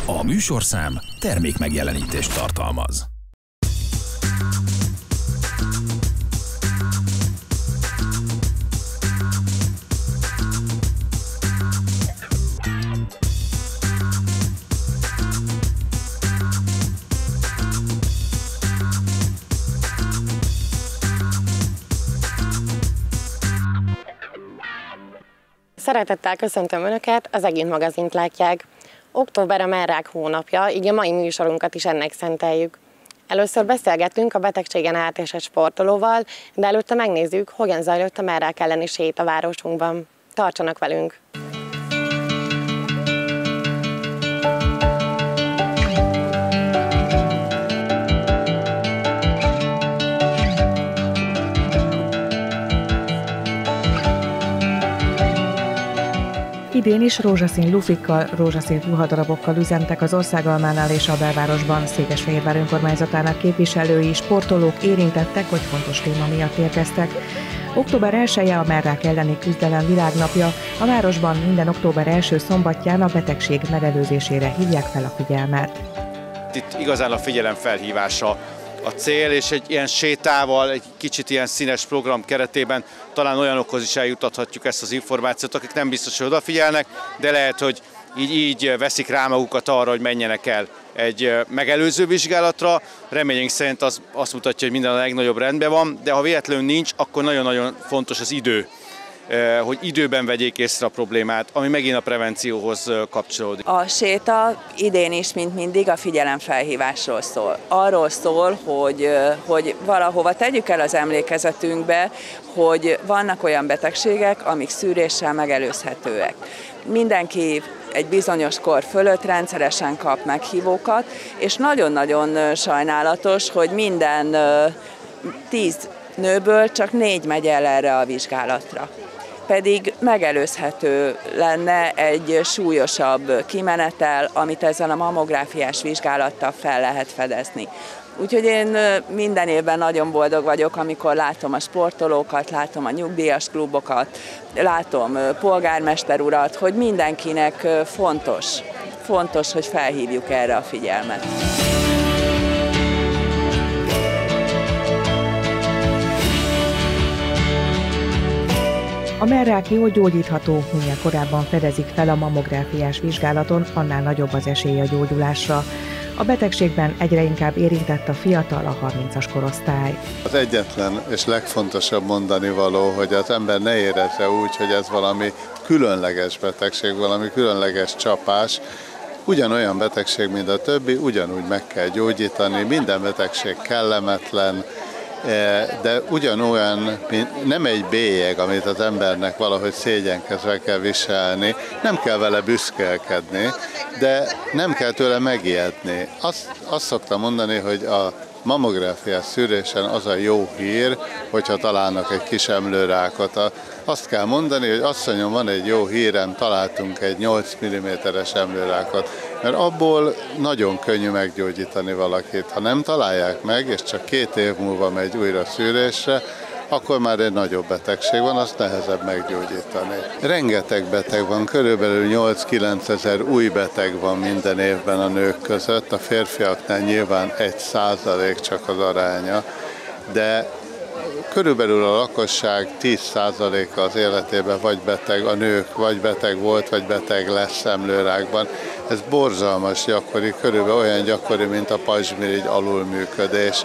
A műsorszám termékmegjelenítést tartalmaz. Szeretettel köszöntöm Önöket, az EGINT magazint látják. Október a mellrák hónapja, így a mai műsorunkat is ennek szenteljük. Először beszélgettünk a betegségen átesett sportolóval, de előtte megnézzük, hogyan zajlott a mellrák elleni sét a városunkban. Tartsanak velünk! Idén is rózsaszín lufikkal, rózsaszín ruhadarabokkal üzentek az Országalmánál és a belvárosban. Székesfehérvár önkormányzatának képviselői, sportolók érintettek, hogy fontos téma miatt érkeztek. Október 1-e a mellrák elleni küzdelem világnapja. A városban minden október első szombatján a betegség megelőzésére hívják fel a figyelmet. Itt igazán a figyelem felhívása a cél, és egy ilyen sétával, egy kicsit ilyen színes program keretében talán olyanokhoz is eljutathatjuk ezt az információt, akik nem biztos, hogy odafigyelnek, de lehet, hogy így veszik rá magukat arra, hogy menjenek el egy megelőző vizsgálatra. Reményünk szerint az azt mutatja, hogy minden a legnagyobb rendben van, de ha véletlenül nincs, akkor nagyon-nagyon fontos az idő, hogy időben vegyék észre a problémát, ami megint a prevencióhoz kapcsolódik. A séta idén is, mint mindig, a figyelemfelhívásról szól. Arról szól, hogy valahova tegyük el az emlékezetünkbe, hogy vannak olyan betegségek, amik szűréssel megelőzhetőek. Mindenki egy bizonyos kor fölött rendszeresen kap meghívókat, és nagyon-nagyon sajnálatos, hogy minden 10 nőből csak 4 megy el erre a vizsgálatra. Pedig megelőzhető lenne egy súlyosabb kimenetel, amit ezzel a mammográfiás vizsgálattal fel lehet fedezni. Úgyhogy én minden évben nagyon boldog vagyok, amikor látom a sportolókat, látom a nyugdíjas klubokat, látom polgármester urat, hogy mindenkinek fontos, hogy felhívjuk erre a figyelmet. A mellrák jól gyógyítható, minél korábban fedezik fel a mammográfiás vizsgálaton, annál nagyobb az esély a gyógyulásra. A betegségben egyre inkább érintett a fiatal, a 30-as korosztály. Az egyetlen és legfontosabb mondani való, hogy az ember ne érezze úgy, hogy ez valami különleges betegség, valami különleges csapás. Ugyanolyan betegség, mint a többi, ugyanúgy meg kell gyógyítani, minden betegség kellemetlen, de ugyanolyan, nem egy bélyeg, amit az embernek valahogy szégyenkezve kell viselni, nem kell vele büszkélkedni, de nem kell tőle megijedni. Azt szoktam mondani, hogy a mammográfiás szűrésen az a jó hír, hogyha találnak egy kis emlőrákot. Azt kell mondani, hogy asszonyom, van egy jó hírem, találtunk egy 8 mm-es emlőrákot, mert abból nagyon könnyű meggyógyítani valakit. Ha nem találják meg, és csak 2 év múlva megy újra szűrésre, akkor már egy nagyobb betegség van, azt nehezebb meggyógyítani. Rengeteg beteg van, körülbelül 8-9 ezer új beteg van minden évben a nők között, a férfiaknál nyilván 1% csak az aránya, de körülbelül a lakosság 10%-a az életében vagy beteg, a nők vagy beteg volt, vagy beteg lesz emlőrákban. Ez borzalmas gyakori, körülbelül olyan gyakori, mint a pajzsmirigy alulműködés.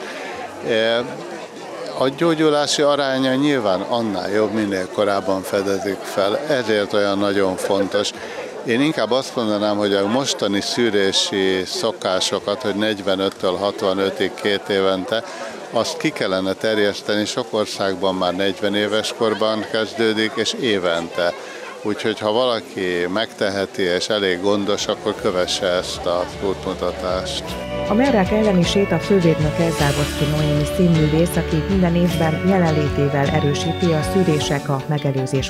A gyógyulási aránya nyilván annál jobb, minél korábban fedezik fel, ezért olyan nagyon fontos. Én inkább azt mondanám, hogy a mostani szűrési szokásokat, hogy 45-től 65-ig 2 évente, azt ki kellene terjeszteni, sok országban már 40 éves korban kezdődik, és évente. Úgyhogy ha valaki megteheti és elég gondos, akkor kövesse ezt az útmutatást. A mellrák elleni sét a fővédnöke Závodszky Noémi színművész, aki minden évben jelenlétével erősíti a szűrések, a megelőzés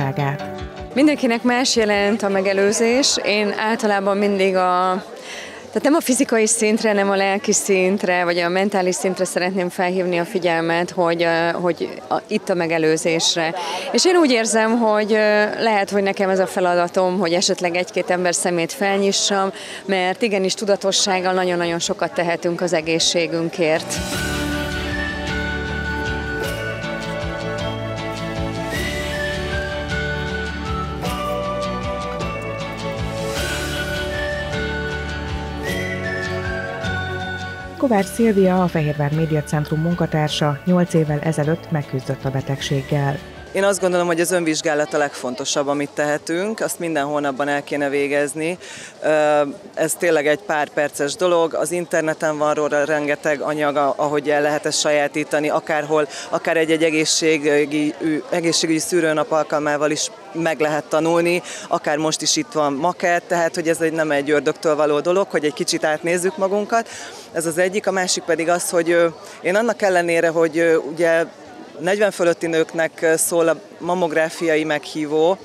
fontosságát. Mindenkinek más jelent a megelőzés. Én általában mindig Tehát nem a fizikai szintre, nem a lelki szintre, vagy a mentális szintre szeretném felhívni a figyelmet, hogy itt a megelőzésre. És én úgy érzem, hogy lehet, hogy nekem ez a feladatom, hogy esetleg egy-két ember szemét felnyissam, mert igenis tudatossággal nagyon-nagyon sokat tehetünk az egészségünkért. Kovács Szilvia, a Fehérvár Média Centrum munkatársa 8 évvel ezelőtt megküzdött a betegséggel. Én azt gondolom, hogy az önvizsgálat a legfontosabb, amit tehetünk, azt minden hónapban el kéne végezni. Ez tényleg egy pár perces dolog, az interneten van róla rengeteg anyag, ahogy el lehet ezt sajátítani, akárhol, akár egy egészségügyi szűrőnap alkalmával is meg lehet tanulni, akár most is itt van makett, tehát hogy ez nem egy ördögtől való dolog, hogy egy kicsit átnézzük magunkat. Ez az egyik, a másik pedig az, hogy én annak ellenére, hogy ugye 40 fölötti nőknek szól a mammográfiai meghívó.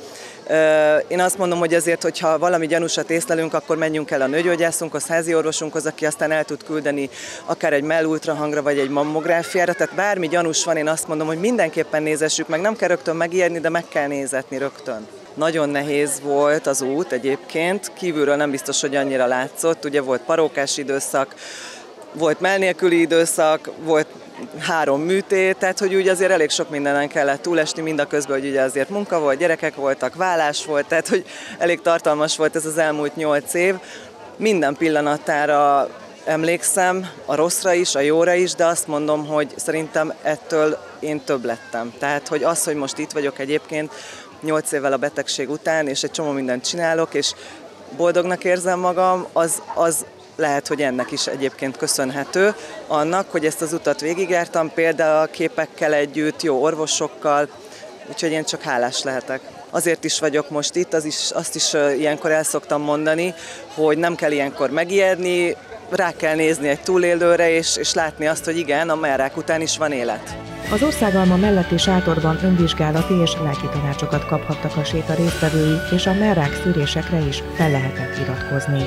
Én azt mondom, hogy ezért, hogyha valami gyanúsat észlelünk, akkor menjünk el a nőgyógyászunkhoz, házi orvosunkhoz, aki aztán el tud küldeni akár egy mellultrahangra, vagy egy mammográfiára. Tehát bármi gyanús van, én azt mondom, hogy mindenképpen nézessük meg. Nem kell rögtön megijedni, de meg kell nézetni rögtön. Nagyon nehéz volt az út egyébként, kívülről nem biztos, hogy annyira látszott. Ugye volt parókás időszak, volt mell nélküli időszak, volt 3 műtét, tehát hogy úgy azért elég sok mindenen kellett túlesni, mindaközben, hogy ugye azért munka volt, gyerekek voltak, vállás volt, tehát hogy elég tartalmas volt ez az elmúlt 8 év. Minden pillanatára emlékszem, a rosszra is, a jóra is, de azt mondom, hogy szerintem ettől én több lettem. Tehát, hogy az, hogy most itt vagyok egyébként 8 évvel a betegség után, és egy csomó mindent csinálok, és boldognak érzem magam, az lehet, hogy ennek is egyébként köszönhető, annak, hogy ezt az utat végigjártam, például a képekkel együtt, jó orvosokkal, úgyhogy én csak hálás lehetek. Azért is vagyok most itt, azt is ilyenkor el szoktam mondani, hogy nem kell ilyenkor megijedni, rá kell nézni egy túlélőre, és látni azt, hogy igen, a mellrák után is van élet. Az Országalma melletti sátorban önvizsgálati és lelki tanácsokat kaphattak a séta résztvevői, és a mellrák szűrésekre is fel lehetett iratkozni.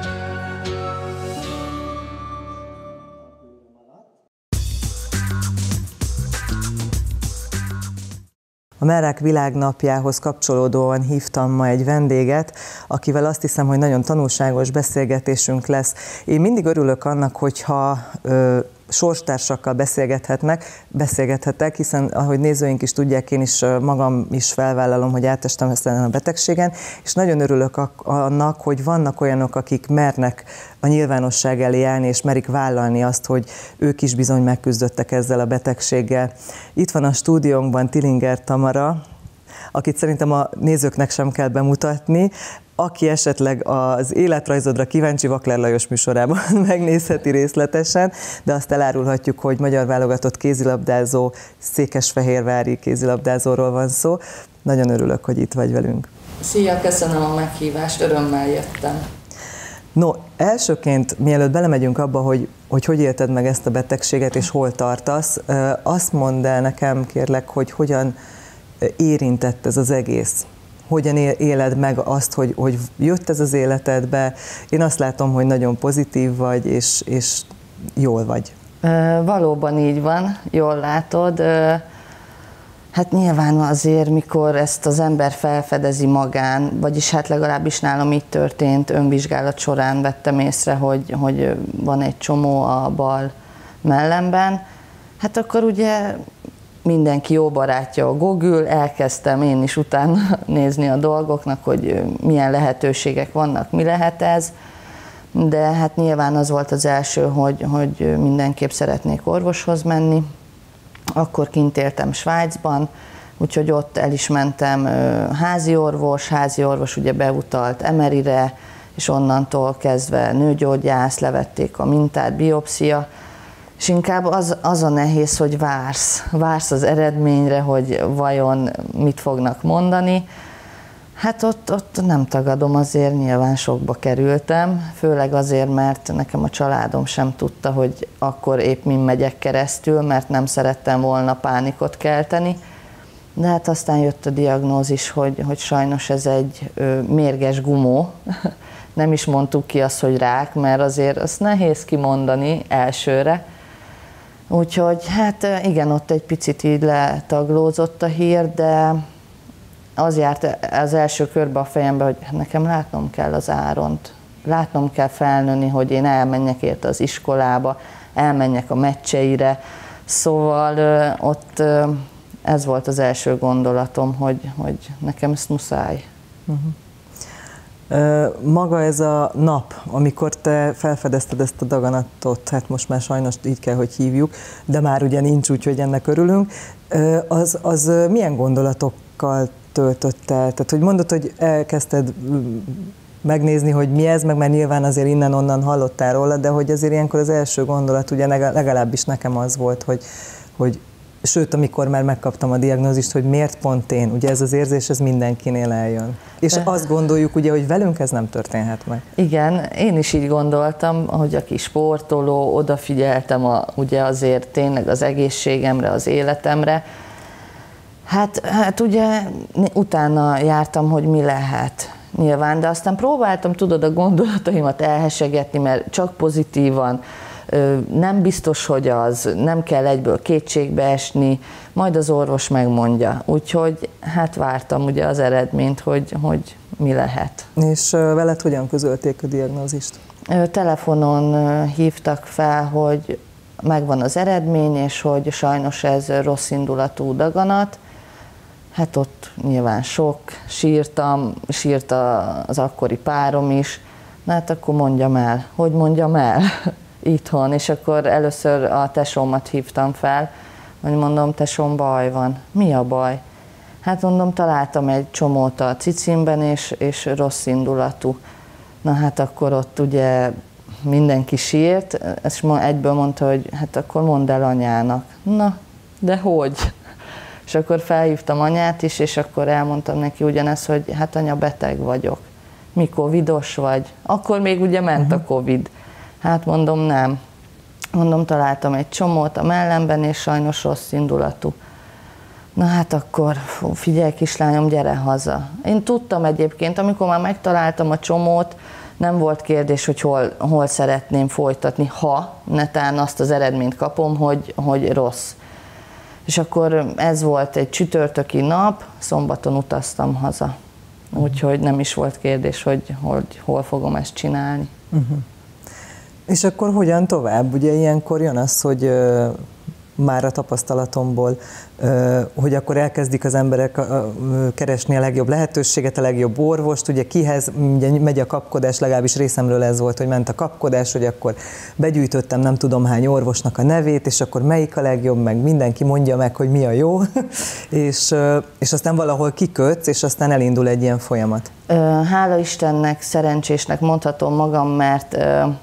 A Mellrák világnapjához kapcsolódóan hívtam ma egy vendéget, akivel azt hiszem, hogy nagyon tanulságos beszélgetésünk lesz. Én mindig örülök annak, hogyha sorstársakkal beszélgethetek, hiszen ahogy nézőink is tudják, én is magam is felvállalom, hogy átestem ezen a betegségen, és nagyon örülök annak, hogy vannak olyanok, akik mernek a nyilvánosság elé állni, és merik vállalni azt, hogy ők is bizony megküzdöttek ezzel a betegséggel. Itt van a stúdiónkban Tillinger Tamara, akit szerintem a nézőknek sem kell bemutatni, aki esetleg az életrajzodra kíváncsi, Vakler Lajos műsorában megnézheti részletesen, de azt elárulhatjuk, hogy magyar válogatott kézilabdázó, székesfehérvári kézilabdázóról van szó. Nagyon örülök, hogy itt vagy velünk. Szia, köszönöm a meghívást, örömmel jöttem. No, elsőként, mielőtt belemegyünk abba, hogy élted meg ezt a betegséget, és hol tartasz, azt mondd el nekem, kérlek, hogy hogyan érintett ez az egész. Hogyan éled meg azt, hogy jött ez az életedbe? Én azt látom, hogy nagyon pozitív vagy, és jól vagy. Valóban így van, jól látod. Hát nyilván azért, mikor ezt az ember felfedezi magán, vagyis hát legalábbis nálam így történt, önvizsgálat során vettem észre, hogy van egy csomó a bal mellemben, hát akkor ugye mindenki jó barátja a Google, elkezdtem én is utána nézni a dolgoknak, hogy milyen lehetőségek vannak, mi lehet ez, de hát nyilván az volt az első, hogy mindenképp szeretnék orvoshoz menni. Akkor kint éltem Svájcban, úgyhogy ott el is mentem házi orvos ugye beutalt Emeryre, és onnantól kezdve nőgyógyász, levették a mintát, biopszia, és inkább az a nehéz, hogy vársz az eredményre, hogy vajon mit fognak mondani. Hát ott nem tagadom, azért nyilván sokba kerültem, főleg azért, mert nekem a családom sem tudta, hogy akkor épp min megyek keresztül, mert nem szerettem volna pánikot kelteni. De hát aztán jött a diagnózis, hogy sajnos ez egy mérges gumó, nem is mondtuk ki azt, hogy rák, mert azért azt nehéz kimondani elsőre. Úgyhogy hát igen, ott egy picit így letaglózott a hír, de az járt az első körbe a fejembe, hogy nekem látnom kell az Áront, látnom kell felnőni, hogy én elmenjek érte az iskolába, elmenjek a meccseire, szóval ott ez volt az első gondolatom, hogy nekem ezt muszáj. Maga ez a nap, amikor te felfedezted ezt a daganatot, hát most már sajnos így kell, hogy hívjuk, de már ugye nincs, úgyhogy ennek örülünk, az milyen gondolatokkal töltött el? Tehát, hogy mondod, hogy elkezdted megnézni, hogy mi ez, meg már nyilván azért innen-onnan hallottál róla, de hogy azért ilyenkor az első gondolat, ugye legalábbis nekem az volt, hogy sőt, amikor már megkaptam a diagnózist, hogy miért pont én, ugye ez az érzés, ez mindenkinél eljön. És azt gondoljuk, ugye, hogy velünk ez nem történhet meg. Igen, én is így gondoltam, hogy aki sportoló, odafigyeltem ugye azért tényleg az egészségemre, az életemre. Hát ugye utána jártam, hogy mi lehet nyilván, de aztán próbáltam, tudod, a gondolataimat elhesegetni, mert csak pozitívan, nem biztos, hogy az, nem kell egyből kétségbe esni, majd az orvos megmondja. Úgyhogy hát vártam ugye az eredményt, hogy mi lehet. És veled hogyan közölték a diagnózist? Telefonon hívtak fel, hogy megvan az eredmény, és hogy sajnos ez rossz indulatú daganat. Hát ott nyilván sok, sírtam, sírt az akkori párom is. Na hát akkor mondjam el, hogy mondjam el itthon, és akkor először a tesómat hívtam fel, hogy mondom, tesóm, baj van. Mi a baj? Hát mondom, találtam egy csomót a cicimben, és rossz indulatú. Na hát akkor ott ugye mindenki sírt, és egyből mondta, hogy hát akkor mondd el anyának. Na, de hogy? És akkor felhívtam anyát is, és akkor elmondtam neki ugyanezt, hogy hát anya, beteg vagyok. Mi, covidos vagy? Akkor még ugye ment a covid. Hát mondom, nem. Mondom, találtam egy csomót a mellemben, és sajnos rossz indulatú. Na hát akkor, figyelj kislányom, gyere haza. Én tudtam egyébként, amikor már megtaláltam a csomót, nem volt kérdés, hogy hol szeretném folytatni, ha netán azt az eredményt kapom, hogy rossz. És akkor ez volt egy csütörtöki nap, szombaton utaztam haza. Úgyhogy nem is volt kérdés, hogy hol fogom ezt csinálni. És akkor hogyan tovább? Ugye ilyenkor jön az, hogy már a tapasztalatomból, hogy akkor elkezdik az emberek keresni a legjobb lehetőséget, a legjobb orvost, ugye kihez ugye megy a kapkodás, legalábbis részemről ez volt, hogy ment a kapkodás, hogy akkor begyűjtöttem nem tudom hány orvosnak a nevét, és akkor melyik a legjobb, meg mindenki mondja meg, hogy mi a jó, és aztán valahol kikötsz, és aztán elindul egy ilyen folyamat. Hála Istennek, szerencsésnek mondhatom magam, mert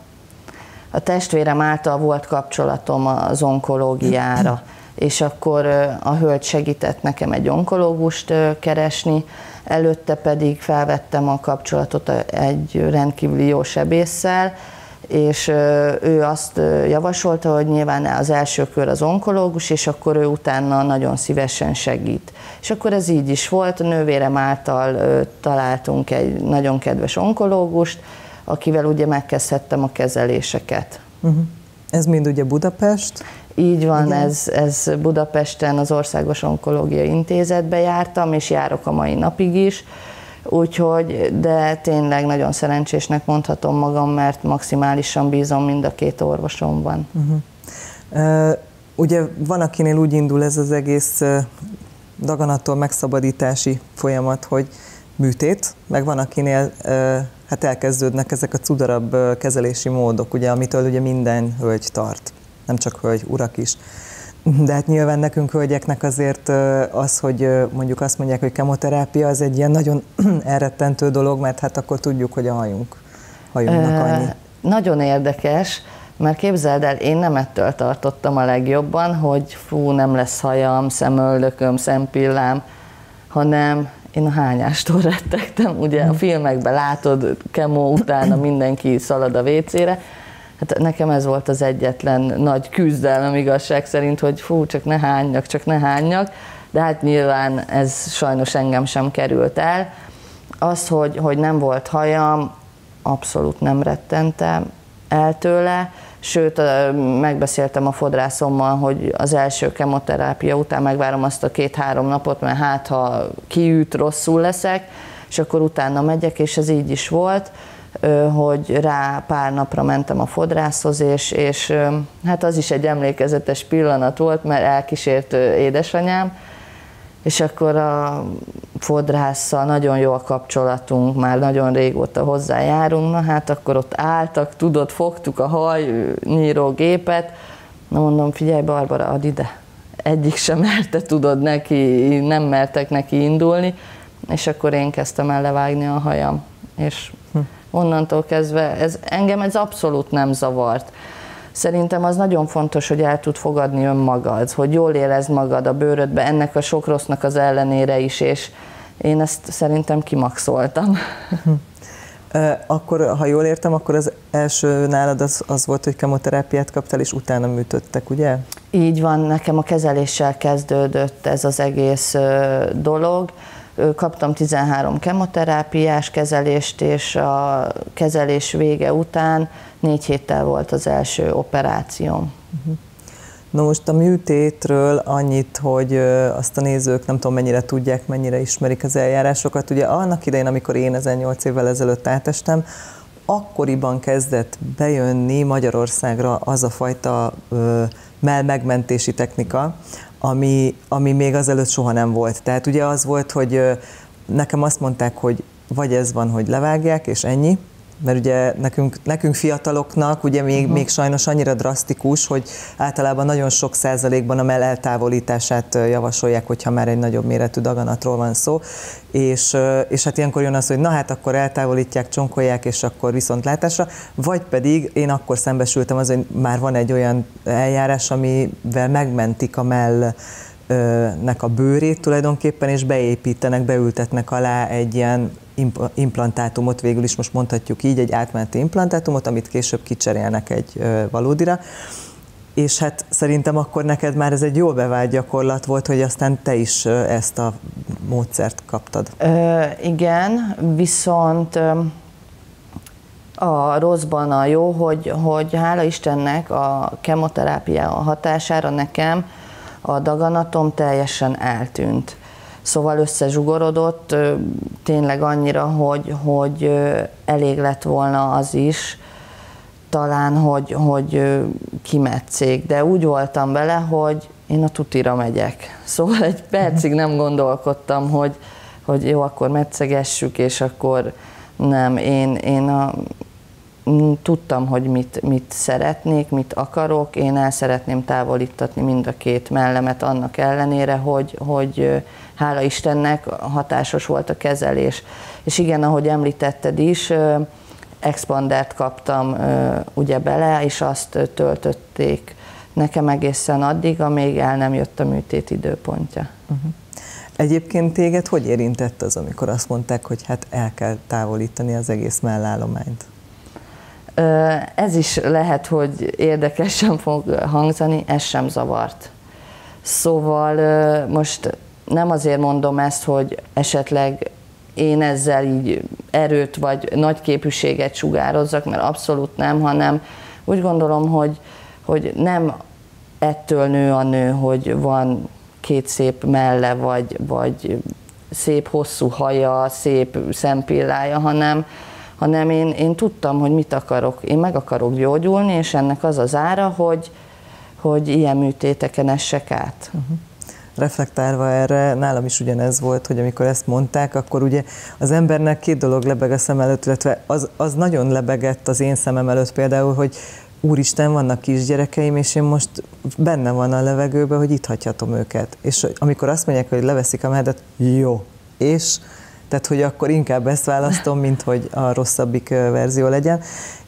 a testvérem által volt kapcsolatom az onkológiára, és akkor a hölgy segített nekem egy onkológust keresni, előtte pedig felvettem a kapcsolatot egy rendkívüli jó sebésszel, és ő azt javasolta, hogy nyilván az első kör az onkológus, és akkor ő utána nagyon szívesen segít. És akkor ez így is volt, a nővérem által találtunk egy nagyon kedves onkológust, akivel ugye megkezdhettem a kezeléseket. Ez mind ugye Budapest? Így van, ez Budapesten az Országos Onkológiai Intézetbe jártam, és járok a mai napig is, úgyhogy, de tényleg nagyon szerencsésnek mondhatom magam, mert maximálisan bízom mind a két orvosomban. Ugye van, akinél úgy indul ez az egész daganattól megszabadítási folyamat, hogy műtét, meg van, akinél hát elkezdődnek ezek a cudarabb kezelési módok, ugye, amitől ugye minden hölgy tart, nem csak hölgy, urak is. De hát nyilván nekünk hölgyeknek azért az, hogy mondjuk azt mondják, hogy kemoterápia, az egy ilyen nagyon elrettentő dolog, mert hát akkor tudjuk, hogy a hajunknak annyi. Nagyon érdekes, mert képzeld el, én nem ettől tartottam a legjobban, hogy fú, nem lesz hajam, szemöldököm, szempillám, hanem én a hányástól rettegtem, ugye a filmekben látod, kemó utána mindenki szalad a WC-re. Hát nekem ez volt az egyetlen nagy küzdelem igazság szerint, hogy fú, csak ne hánjak, de hát nyilván ez sajnos engem sem került el. Az, hogy nem volt hajam, abszolút nem rettentem el tőle, sőt, megbeszéltem a fodrászommal, hogy az első kemoterápia után megvárom azt a 2-3 napot, mert hát, ha kiüt, rosszul leszek, és akkor utána megyek, és ez így is volt, hogy rá pár napra mentem a fodrászhoz, és hát az is egy emlékezetes pillanat volt, mert elkísért édesanyám, és akkor a fodrásszal nagyon jó a kapcsolatunk, már nagyon régóta hozzájárunk, na hát akkor ott álltak, tudod, fogtuk a hajnyírógépet, na mondom, figyelj Barbara, add ide. Egyik sem merte, tudod, nem mertek neki indulni, és akkor én kezdtem el levágni a hajam, és onnantól kezdve engem ez abszolút nem zavart. Szerintem az nagyon fontos, hogy el tud fogadni önmagad, hogy jól érezd magad a bőrödbe, ennek a sok rossznak az ellenére is, és én ezt szerintem kimaxoltam. Akkor, ha jól értem, akkor az első nálad az volt, hogy kemoterápiát kaptál, és utána műtöttek, ugye? Így van, nekem a kezeléssel kezdődött ez az egész dolog. Kaptam 13 kemoterápiás kezelést, és a kezelés vége után 4 héttel volt az első operációm. Na most a műtétről annyit, hogy azt a nézők nem tudom mennyire tudják, mennyire ismerik az eljárásokat. Ugye annak idején, amikor én 8 évvel ezelőtt átestem, akkoriban kezdett bejönni Magyarországra az a fajta mellmegmentési technika, ami még azelőtt soha nem volt. Tehát ugye az volt, hogy nekem azt mondták, hogy vagy ez van, hogy levágják, és ennyi, mert ugye nekünk fiataloknak ugye még sajnos annyira drasztikus, hogy általában nagyon sok százalékban a mell eltávolítását javasolják, hogyha már egy nagyobb méretű daganatról van szó, és hát ilyenkor jön az, hogy na hát akkor eltávolítják, csonkolják, és akkor viszontlátásra, vagy pedig én akkor szembesültem az, hogy már van egy olyan eljárás, amivel megmentik a mellnek a bőrét tulajdonképpen, és beültetnek alá egy ilyen implantátumot, végül is most mondhatjuk így, egy átmeneti implantátumot, amit később kicserélnek egy valódira. És hát szerintem akkor neked már ez egy jól bevált gyakorlat volt, hogy aztán te is ezt a módszert kaptad. Igen, viszont a rosszban a jó, hogy hála Istennek a kemoterápia hatására nekem a daganatom teljesen eltűnt. Szóval összezsugorodott, tényleg annyira, hogy elég lett volna az is, talán, hogy kimetszék, de úgy voltam vele, hogy én a tutira megyek. Szóval egy percig nem gondolkodtam, hogy jó, akkor metszegessük, és akkor nem, én tudtam, hogy mit szeretnék, mit akarok, én el szeretném távolítatni mind a 2 mellemet annak ellenére, hogy hála Istennek hatásos volt a kezelés. És igen, ahogy említetted is, expandert kaptam ugye bele, és azt töltötték nekem egészen addig, amíg el nem jött a műtét időpontja. Egyébként téged hogy érintett az, amikor azt mondták, hogy hát el kell távolítani az egész mellállományt? Ez is lehet, hogy érdekesen fog hangzani, ez sem zavart. Szóval most nem azért mondom ezt, hogy esetleg én ezzel így erőt vagy nagyképűséget sugározzak, mert abszolút nem, hanem úgy gondolom, hogy nem ettől nő a nő, hogy van 2 szép melle, vagy szép hosszú haja, szép szempillája, hanem én tudtam, hogy mit akarok. Én meg akarok gyógyulni, és ennek az az ára, hogy ilyen műtéteken essek át. Reflektálva erre, nálam is ugyanez volt, hogy amikor ezt mondták, akkor ugye az embernek 2 dolog lebeg a szem előtt, illetve az nagyon lebegett az én szemem előtt például, hogy úristen, vannak kisgyerekeim, és én most benne van a levegőben, hogy itt hagyhatom őket. És amikor azt mondják, hogy leveszik a mehetet, jó, és tehát, hogy akkor inkább ezt választom, mint hogy a rosszabbik verzió legyen.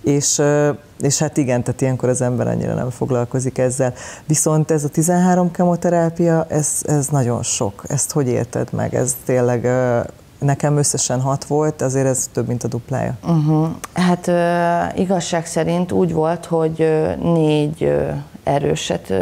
És hát igen, tehát ilyenkor az ember annyira nem foglalkozik ezzel. Viszont ez a 13 kemoterápia, ez nagyon sok. Ezt hogy érted meg? Ez tényleg nekem összesen 6 volt, azért ez több, mint a duplája. Hát igazság szerint úgy volt, hogy 4 erőset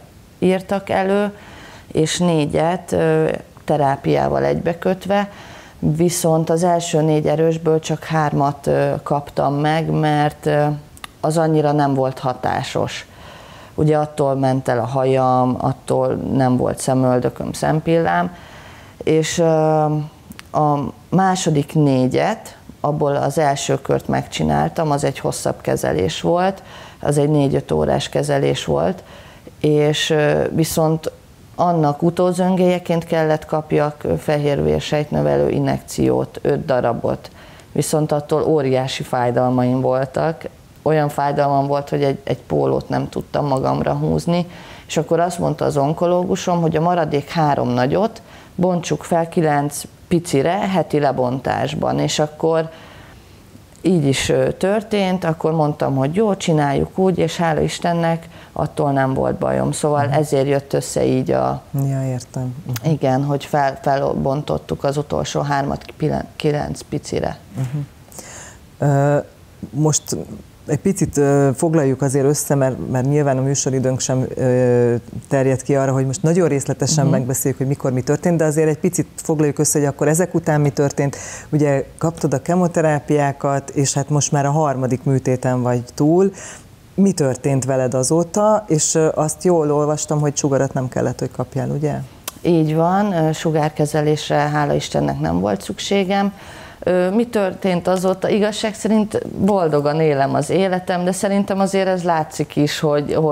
írtak elő, és 4-et terápiával egybekötve, Viszont az első 4 erősből csak 3-at kaptam meg, mert az annyira nem volt hatásos. Ugye attól ment el a hajam, attól nem volt szemöldököm, szempillám, és a második 4-et, abból az első kört megcsináltam, az egy hosszabb kezelés volt, az egy 4-5 órás kezelés volt, és viszont annak utózöngéjeként kellett kapjak fehérvérsejtnövelő injekciót, 5 darabot, viszont attól óriási fájdalmaim voltak, olyan fájdalmam volt, hogy egy pólót nem tudtam magamra húzni, és akkor azt mondta az onkológusom, hogy a maradék 3 nagyot bontsuk fel 9 picire heti lebontásban, és akkor így is történt, akkor mondtam, hogy jó, csináljuk úgy, és hála Istennek attól nem volt bajom. Szóval ezért jött össze így a... Ja, értem. Igen, hogy felbontottuk az utolsó 3-at 9 picire. Most egy picit foglaljuk azért össze, mert nyilván a műsoridőnk sem terjed ki arra, hogy most nagyon részletesen megbeszéljük, hogy mikor mi történt, de azért egy picit foglaljuk össze, hogy akkor ezek után mi történt. Ugye kaptad a kemoterápiákat, és hát most már a 3. műtéten vagy túl. Mi történt veled azóta, és azt jól olvastam, hogy sugarat nem kellett, hogy kapjál, ugye? Így van, sugárkezelésre hála Istennek nem volt szükségem. Mi történt azóta? Igazság szerint boldogan élem az életem, de szerintem azért ez látszik is,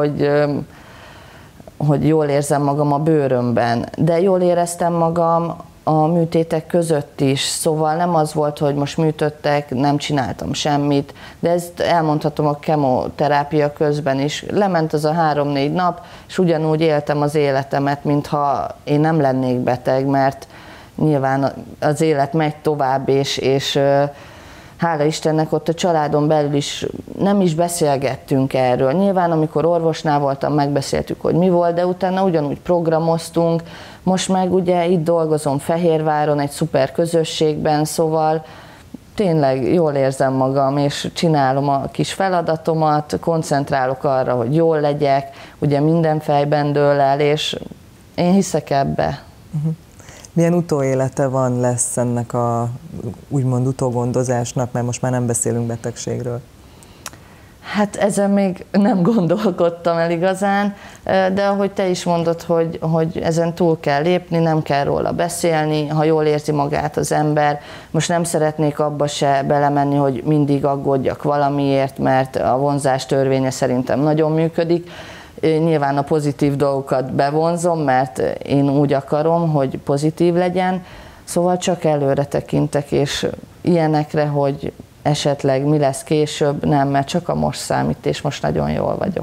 hogy jól érzem magam a bőrömben. De jól éreztem magam a műtétek között is, szóval nem az volt, hogy most műtöttek, nem csináltam semmit, de ezt elmondhatom a kemoterápia közben is. Lement az a 3-4 nap, és ugyanúgy éltem az életemet, mintha én nem lennék beteg, mert nyilván az élet megy tovább, és hála Istennek ott a családon belül is nem is beszélgettünk erről. Nyilván amikor orvosnál voltam, megbeszéltük, hogy mi volt, de utána ugyanúgy programoztunk. Most meg ugye itt dolgozom Fehérváron, egy szuper közösségben, szóval tényleg jól érzem magam, és csinálom a kis feladatomat, koncentrálok arra, hogy jól legyek, ugye minden fejben dől el, és én hiszek ebbe. Milyen utóélete lesz ennek a úgymond utógondozásnak, mert most már nem beszélünk betegségről? Hát ezen még nem gondolkodtam el igazán, de ahogy te is mondod, hogy ezen túl kell lépni, nem kell róla beszélni, ha jól érzi magát az ember. Most nem szeretnék abba se belemenni, hogy mindig aggódjak valamiért, mert a vonzás törvénye szerintem nagyon működik. Nyilván a pozitív dolgokat bevonzom, mert én úgy akarom, hogy pozitív legyen, szóval csak előre tekintek, és ilyenekre, hogy esetleg mi lesz később, nem, mert csak a most számít, és most nagyon jól vagyok.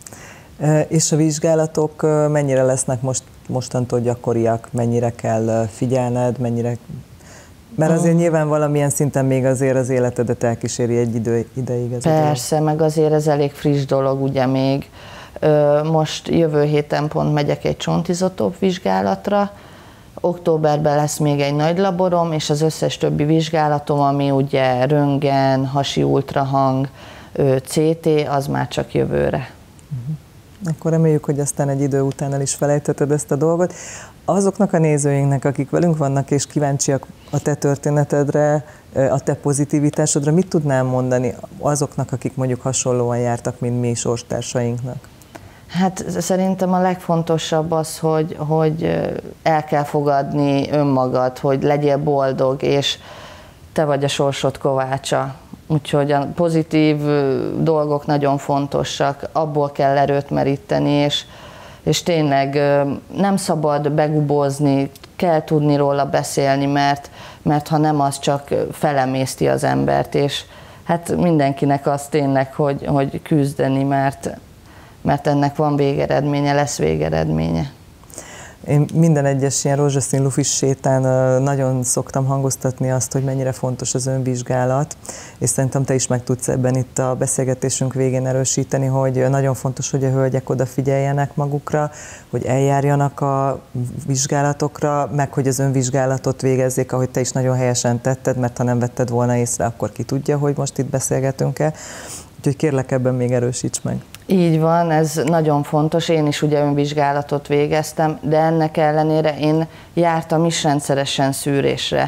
És a vizsgálatok mennyire lesznek mostantól gyakoriak, mennyire kell figyelned, mennyire... Mert azért nyilván valamilyen szinten még azért az életedet elkíséri egy ideig. Persze, meg azért ez elég friss dolog, ugye még. Most jövő héten pont megyek egy csontizotóp vizsgálatra, októberben lesz még egy nagy laborom, és az összes többi vizsgálatom, ami ugye röntgen, hasi ultrahang, CT, az már csak jövőre. Akkor reméljük, hogy aztán egy idő után el is felejtheted ezt a dolgot. Azoknak a nézőinknek, akik velünk vannak és kíváncsiak a te történetedre, a te pozitivitásodra, mit tudnál mondani azoknak, akik mondjuk hasonlóan jártak, mint mi sorstársainknak? Hát szerintem a legfontosabb az, hogy el kell fogadni önmagad, hogy legyél boldog, és te vagy a sorsod kovácsa. Úgyhogy a pozitív dolgok nagyon fontosak, abból kell erőt meríteni, és tényleg nem szabad begubozni, kell tudni róla beszélni, mert ha nem, az csak felemészti az embert, és hát mindenkinek az tényleg, hogy küzdeni, mert ennek van végeredménye, lesz végeredménye. Én minden egyes ilyen rózsaszín lufis sétán nagyon szoktam hangoztatni azt, hogy mennyire fontos az önvizsgálat, és szerintem te is meg tudsz ebben itt a beszélgetésünk végén erősíteni, hogy nagyon fontos, hogy a hölgyek odafigyeljenek magukra, hogy eljárjanak a vizsgálatokra, meg hogy az önvizsgálatot végezzék, ahogy te is nagyon helyesen tetted, mert ha nem vetted volna észre, akkor ki tudja, hogy most itt beszélgetünk-e. Úgyhogy kérlek, ebben még erősíts meg. Így van, ez nagyon fontos. Én is ugye önvizsgálatot végeztem, de ennek ellenére én jártam is rendszeresen szűrésre.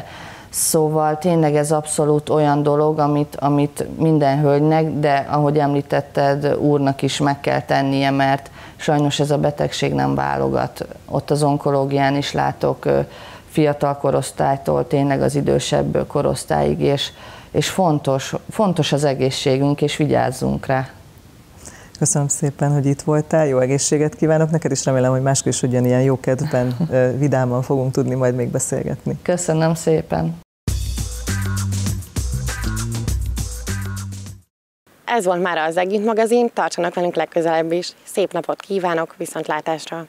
Szóval tényleg ez abszolút olyan dolog, amit minden hölgynek, de ahogy említetted, úrnak is meg kell tennie, mert sajnos ez a betegség nem válogat. Ott az onkológián is látok fiatal korosztálytól tényleg az idősebb korosztályig, és fontos az egészségünk, és vigyázzunk rá. Köszönöm szépen, hogy itt voltál, jó egészséget kívánok neked, és remélem, hogy máskor is ugyanilyen jó kedvben, vidáman fogunk tudni majd még beszélgetni. Köszönöm szépen! Ez volt már az Együtt magazin, tartsanak velünk legközelebb is. Szép napot kívánok, viszontlátásra!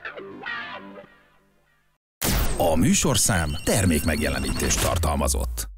A műsorszám termék megjelenítést tartalmazott.